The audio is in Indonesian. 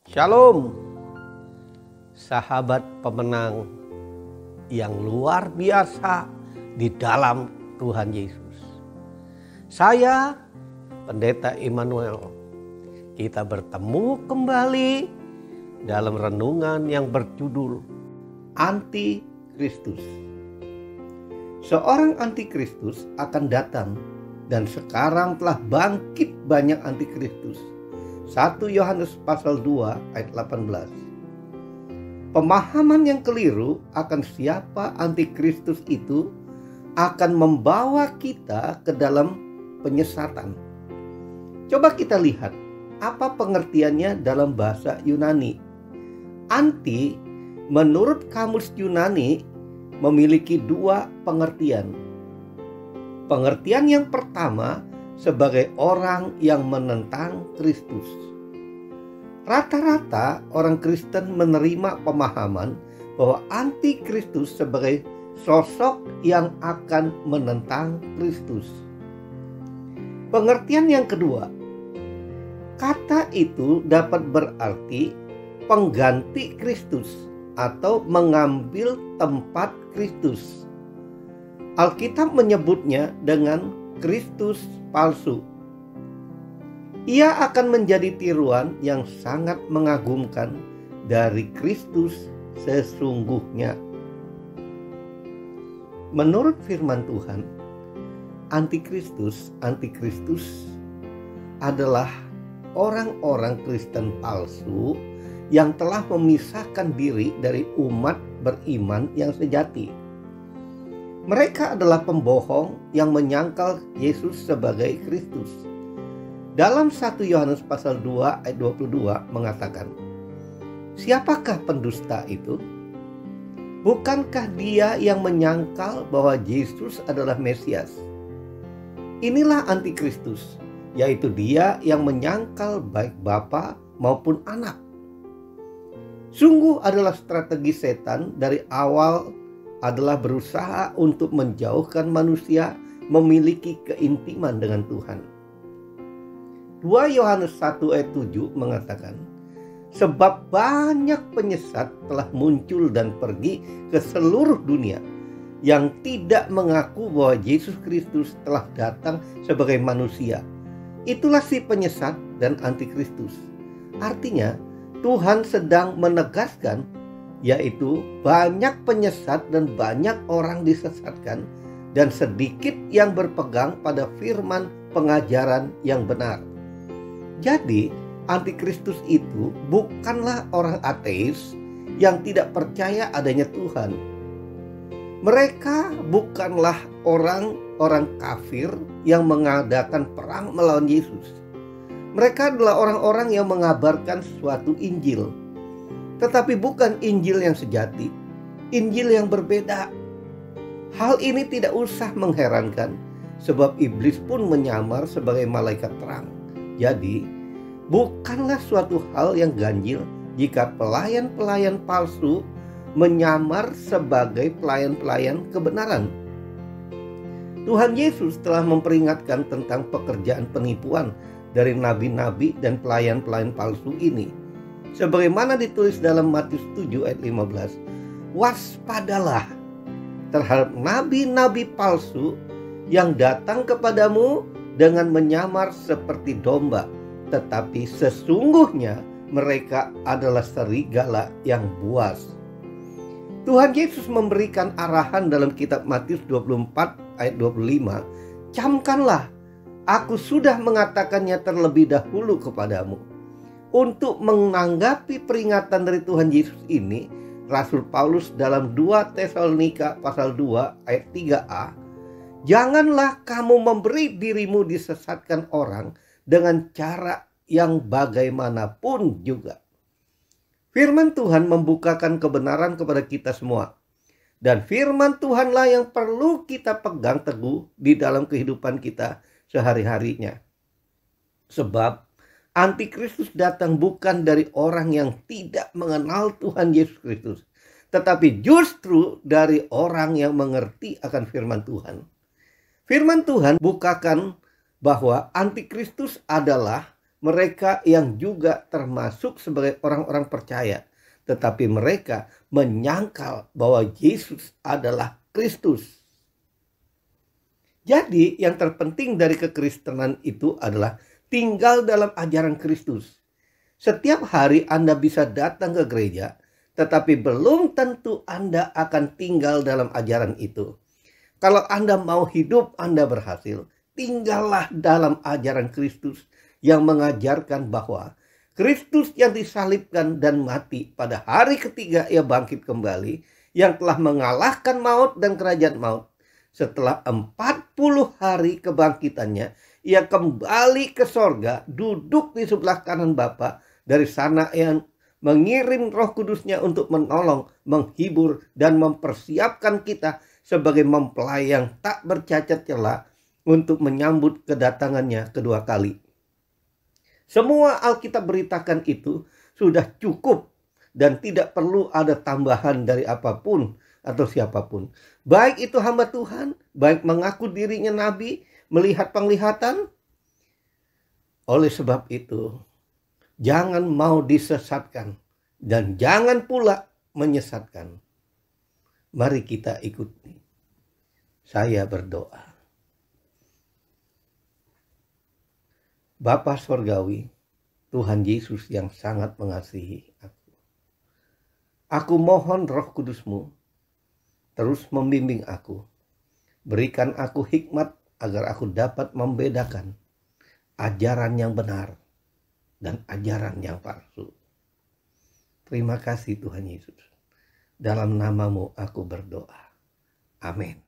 Shalom, sahabat pemenang yang luar biasa di dalam Tuhan Yesus. Saya, Pendeta Immanuel, kita bertemu kembali dalam renungan yang berjudul Antikristus. Seorang antikristus akan datang dan sekarang telah bangkit banyak antikristus. 1 Yohanes pasal 2 ayat 18. Pemahaman yang keliru akan siapa antikristus itu akan membawa kita ke dalam penyesatan. Coba kita lihat apa pengertiannya dalam bahasa Yunani. Anti menurut kamus Yunani memiliki dua pengertian. Pengertian yang pertama sebagai orang yang menentang Kristus. Rata-rata orang Kristen menerima pemahaman bahwa antikristus sebagai sosok yang akan menentang Kristus. Pengertian yang kedua, kata itu dapat berarti pengganti Kristus atau mengambil tempat Kristus. Alkitab menyebutnya dengan Kristus palsu. Ia akan menjadi tiruan yang sangat mengagumkan dari Kristus sesungguhnya. Menurut firman Tuhan, antikristus adalah orang-orang Kristen palsu yang telah memisahkan diri dari umat beriman yang sejati. Mereka adalah pembohong yang menyangkal Yesus sebagai Kristus. Dalam 1 Yohanes pasal 2 ayat 22 mengatakan, siapakah pendusta itu? Bukankah dia yang menyangkal bahwa Yesus adalah Mesias? Inilah antikristus, yaitu dia yang menyangkal baik Bapa maupun Anak. Sungguh adalah strategi setan dari awal adalah berusaha untuk menjauhkan manusia memiliki keintiman dengan Tuhan. 2 Yohanes 1 ayat 7 mengatakan, sebab banyak penyesat telah muncul dan pergi ke seluruh dunia yang tidak mengaku bahwa Yesus Kristus telah datang sebagai manusia. Itulah si penyesat dan antikristus. Artinya Tuhan sedang menegaskan, yaitu banyak penyesat dan banyak orang disesatkan dan sedikit yang berpegang pada firman pengajaran yang benar. Jadi antikristus itu bukanlah orang ateis yang tidak percaya adanya Tuhan. Mereka bukanlah orang-orang kafir yang mengadakan perang melawan Yesus. Mereka adalah orang-orang yang mengabarkan suatu Injil, tetapi bukan Injil yang sejati, Injil yang berbeda. Hal ini tidak usah mengherankan, sebab iblis pun menyamar sebagai malaikat terang. Jadi, bukanlah suatu hal yang ganjil jika pelayan-pelayan palsu menyamar sebagai pelayan-pelayan kebenaran. Tuhan Yesus telah memperingatkan tentang pekerjaan penipuan dari nabi-nabi dan pelayan-pelayan palsu ini. Sebagaimana ditulis dalam Matius 7 ayat 15, waspadalah terhadap nabi-nabi palsu yang datang kepadamu dengan menyamar seperti domba, tetapi sesungguhnya mereka adalah serigala yang buas. Tuhan Yesus memberikan arahan dalam kitab Matius 24 ayat 25, camkanlah, aku sudah mengatakannya terlebih dahulu kepadamu. Untuk menanggapi peringatan dari Tuhan Yesus ini, Rasul Paulus dalam 2 Tesalonika pasal 2 ayat 3a, janganlah kamu memberi dirimu disesatkan orang dengan cara yang bagaimanapun juga. Firman Tuhan membukakan kebenaran kepada kita semua. Dan firman Tuhanlah yang perlu kita pegang teguh di dalam kehidupan kita sehari-harinya. Sebab antikristus datang bukan dari orang yang tidak mengenal Tuhan Yesus Kristus, tetapi justru dari orang yang mengerti akan firman Tuhan. Firman Tuhan bukakan bahwa antikristus adalah mereka yang juga termasuk sebagai orang-orang percaya, tetapi mereka menyangkal bahwa Yesus adalah Kristus. Jadi yang terpenting dari kekristenan itu adalah tinggal dalam ajaran Kristus. Setiap hari Anda bisa datang ke gereja, tetapi belum tentu Anda akan tinggal dalam ajaran itu. Kalau Anda mau hidup Anda berhasil, tinggallah dalam ajaran Kristus yang mengajarkan bahwa Kristus yang disalibkan dan mati pada hari ketiga ia bangkit kembali, yang telah mengalahkan maut dan kerajaan maut. Setelah 40 hari kebangkitannya, ia kembali ke sorga, duduk di sebelah kanan Bapa. Dari sana ia mengirim Roh Kudusnya untuk menolong, menghibur, dan mempersiapkan kita sebagai mempelai yang tak bercacat celah untuk menyambut kedatangannya kedua kali. Semua Alkitab beritakan itu sudah cukup dan tidak perlu ada tambahan dari apapun atau siapapun. Baik itu hamba Tuhan, baik mengaku dirinya nabi, melihat penglihatan. Oleh sebab itu, jangan mau disesatkan dan jangan pula menyesatkan. Mari kita ikuti. Saya berdoa. Bapa Surgawi, Tuhan Yesus yang sangat mengasihi aku. Aku mohon Roh Kudus-Mu terus membimbing aku. Berikan aku hikmat agar aku dapat membedakan ajaran yang benar dan ajaran yang palsu. Terima kasih Tuhan Yesus. Dalam nama-Mu aku berdoa. Amin.